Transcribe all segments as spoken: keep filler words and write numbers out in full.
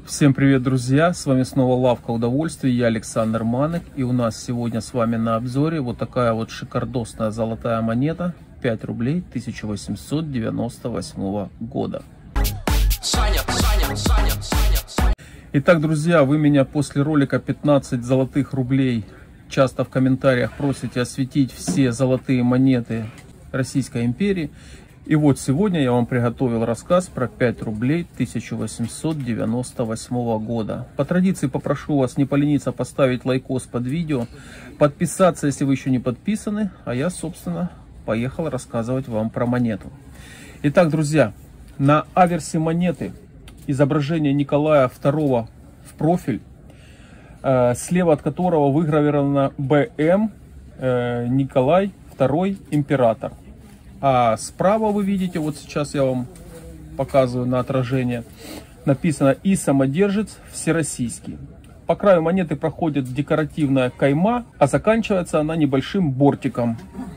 Всем привет, друзья! С вами снова Лавка Удовольствий, я Александр Манек. И у нас сегодня с вами на обзоре вот такая вот шикардосная золотая монета. пять рублей тысяча восемьсот девяносто восьмого года. Итак, друзья, вы меня после ролика пятнадцать золотых рублей часто в комментариях просите осветить все золотые монеты Российской империи. И вот сегодня я вам приготовил рассказ про пять рублей тысяча восемьсот девяносто восьмого года. По традиции попрошу вас не полениться поставить лайкос под видео, подписаться, если вы еще не подписаны, а я, собственно, поехал рассказывать вам про монету. Итак, друзья, на аверсе монеты изображение Николая второго в профиль, э, слева от которого выгравировано бэ эм, э, Николай второй император. А справа вы видите, вот сейчас я вам показываю на отражение, написано «И самодержец всероссийский». По краю монеты проходит декоративная кайма, а заканчивается она небольшим бортиком.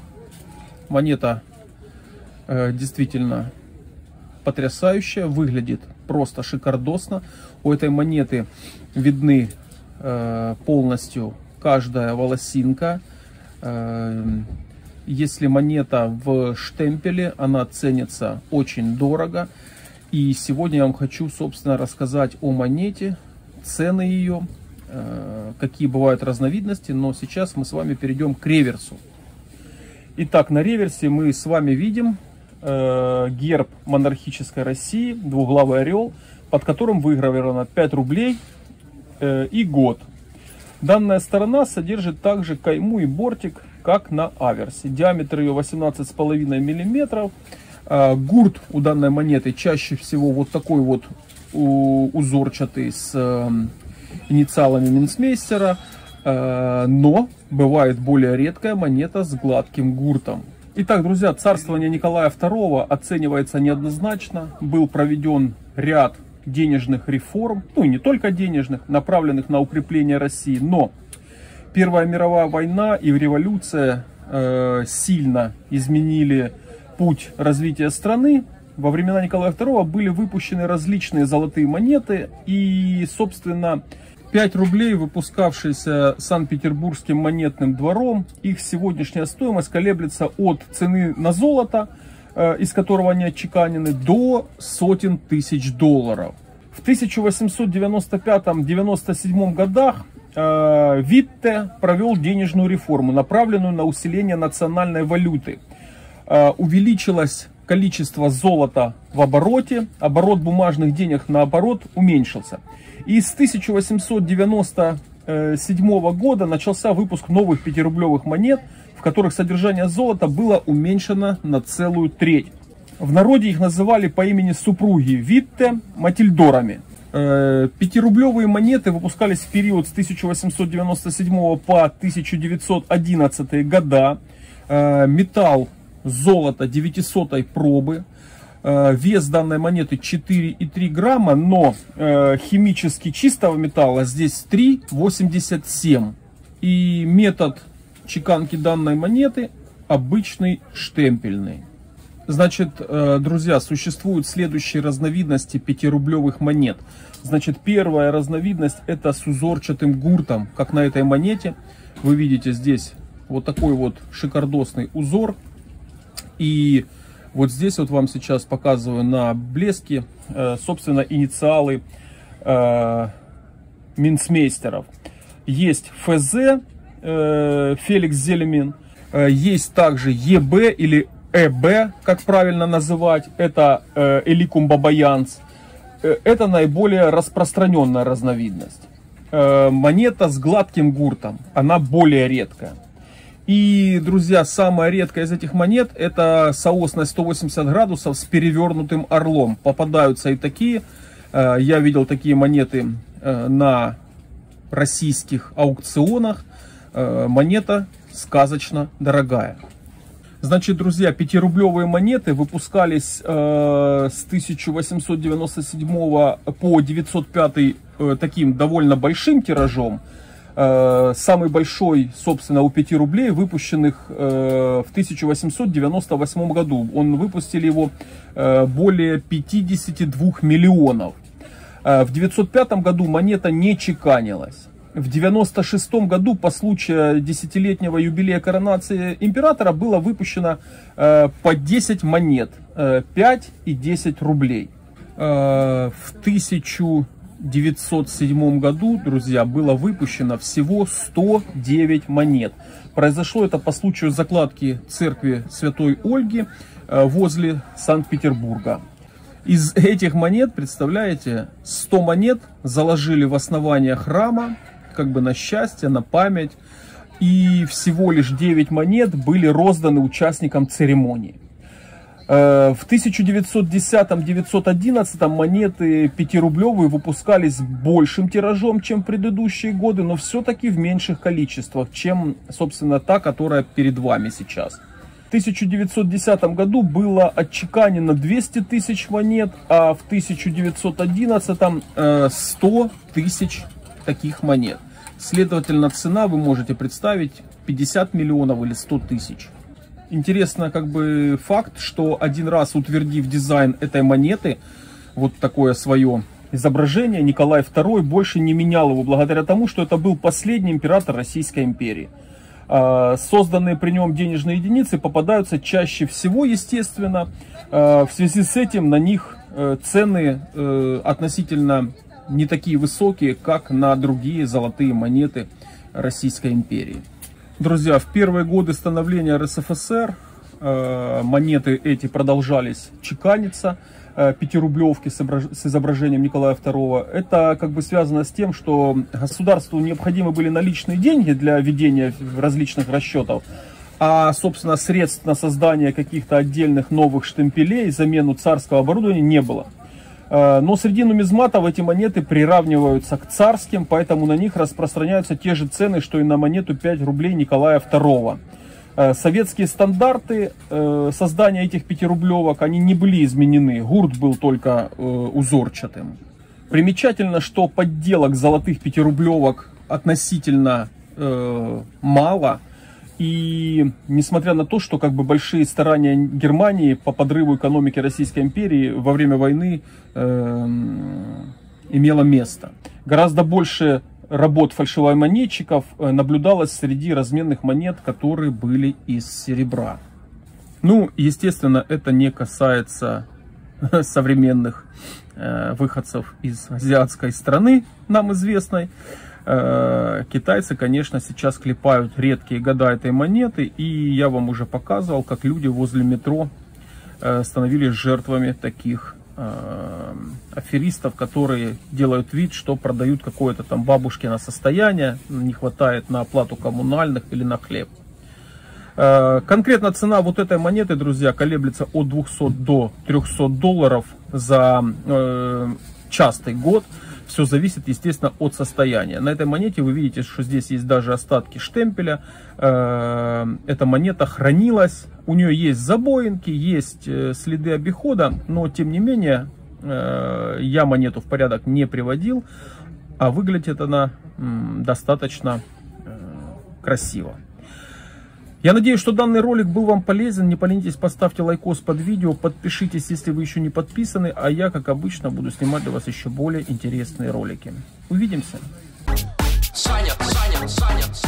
Монета э, действительно потрясающая, выглядит просто шикардосно. У этой монеты видны э, полностью каждая волосинка. Э, Если монета в штемпеле, она ценится очень дорого. И сегодня я вам хочу, собственно, рассказать о монете, цены ее, какие бывают разновидности. Но сейчас мы с вами перейдем к реверсу. Итак, на реверсе мы с вами видим герб монархической России, двуглавый орел, под которым выгравировано пять рублей и год. Данная сторона содержит также кайму и бортик, как на аверсе. Диаметр ее восемнадцать с половиной миллиметров. Гурт у данной монеты чаще всего вот такой вот узорчатый с инициалами минцмейстера. Но бывает более редкая монета с гладким гуртом. Итак, друзья, царствование Николая второго оценивается неоднозначно. Был проведен ряд денежных реформ, ну и не только денежных, направленных на укрепление России, но Первая мировая война и революция э, сильно изменили путь развития страны. Во времена Николая второго были выпущены различные золотые монеты, и, собственно, пять рублей, выпускавшиеся Санкт-Петербургским монетным двором, их сегодняшняя стоимость колеблется от цены на золото, э, из которого они отчеканены, до сотен тысяч долларов. В тысяча восемьсот девяносто пятом — девяносто седьмом годах Витте провел денежную реформу, направленную на усиление национальной валюты. Увеличилось количество золота в обороте, оборот бумажных денег, наоборот, уменьшился. И с тысяча восемьсот девяносто седьмого года начался выпуск новых пятирублевых монет, в которых содержание золота было уменьшено на целую треть. В народе их называли по имени супруги Витте Матильдорами. Пятирублевые монеты выпускались в период с тысяча восемьсот девяносто седьмого по тысяча девятьсот одиннадцатый года. Металл золото девятисотой пробы. Вес данной монеты четыре и три грамма, но химически чистого металла здесь три восемьдесят семь. И метод чеканки данной монеты обычный штемпельный. Значит, друзья, существуют следующие разновидности пятирублевых монет. Значит, первая разновидность — это с узорчатым гуртом, как на этой монете. Вы видите здесь вот такой вот шикардосный узор. И вот здесь вот вам сейчас показываю на блеске, собственно, инициалы минцмейстеров. Есть эф зэ, Феликс Зелемин, есть также е бэ или э бэ, как правильно называть, это э, Эликум Бабаянс. Э, это наиболее распространенная разновидность. Э, монета с гладким гуртом, она более редкая. И, друзья, самая редкая из этих монет — это соосность сто восемьдесят градусов с перевернутым орлом. Попадаются и такие. Э, я видел такие монеты э, на российских аукционах. Э, монета сказочно дорогая. Значит, друзья, пятирублевые монеты выпускались э, с тысяча восемьсот девяносто седьмого по девятьсот пятый э, таким довольно большим тиражом. Э, самый большой, собственно, у пяти рублей, выпущенных э, в тысяча восемьсот девяносто восьмом году. Он выпустили его э, более пятидесяти двух миллионов. В девятьсот пятом году монета не чеканилась. В девяносто шестом году по случаю десятилетнего юбилея коронации императора было выпущено по десять монет, пять и десять рублей. В тысяча девятьсот седьмом году, друзья, было выпущено всего сто девять монет. Произошло это по случаю закладки церкви Святой Ольги возле Санкт-Петербурга. Из этих монет, представляете, сто монет заложили в основание храма, как бы на счастье, на память. И всего лишь девять монет были розданы участникам церемонии. В тысяча девятьсот десятом — девятьсот одиннадцатом монеты пятирублевые выпускались большим тиражом, чем в предыдущие годы, но все-таки в меньших количествах, чем, собственно, та, которая перед вами сейчас. В тысяча девятьсот десятом году было отчеканено двести тысяч монет, а в тысяча девятьсот одиннадцатом сто тысяч таких монет. Следовательно, цена, вы можете представить, пятьдесят миллионов или сто тысяч. Интересно, как бы, факт, что один раз утвердив дизайн этой монеты, вот такое свое изображение, Николай второй больше не менял его, благодаря тому, что это был последний император Российской империи. Созданные при нем денежные единицы попадаются чаще всего, естественно. В связи с этим на них цены относительно не такие высокие, как на другие золотые монеты Российской империи. Друзья, в первые годы становления эр эс эф эс эр монеты эти продолжались чеканиться, пятирублевки с изображением Николая второго. Это как бы связано с тем, что государству необходимы были наличные деньги для ведения различных расчетов, а, собственно, средств на создание каких-то отдельных новых штемпелей, замену царского оборудования не было. Но среди нумизматов эти монеты приравниваются к царским, поэтому на них распространяются те же цены, что и на монету пять рублей Николая второго. Советские стандарты создания этих пятирублевок, они не были изменены, гурт был только узорчатым. Примечательно, что подделок золотых пятирублевок относительно мало. И несмотря на то, что как бы большие старания Германии по подрыву экономики Российской империи во время войны э, имело место, гораздо больше работ фальшивомонетчиков наблюдалось среди разменных монет, которые были из серебра. Ну, естественно, это не касается современных э, выходцев из азиатской страны, нам известной. Китайцы, конечно, сейчас клепают редкие года этой монеты, и я вам уже показывал, как люди возле метро становились жертвами таких аферистов, которые делают вид, что продают какое-то там бабушкино состояние, не хватает на оплату коммунальных или на хлеб. Конкретно цена вот этой монеты, друзья, колеблется от двухсот до трёхсот долларов за частый год. Все зависит, естественно, от состояния. На этой монете вы видите, что здесь есть даже остатки штемпеля. Эта монета хранилась. У нее есть забоинки, есть следы обихода. Но, тем не менее, я монету в порядок не приводил. А выглядит она достаточно красиво. Я надеюсь, что данный ролик был вам полезен. Не поленитесь, поставьте лайкос под видео, подпишитесь, если вы еще не подписаны. А я, как обычно, буду снимать для вас еще более интересные ролики. Увидимся! Саня, Саня, Саня.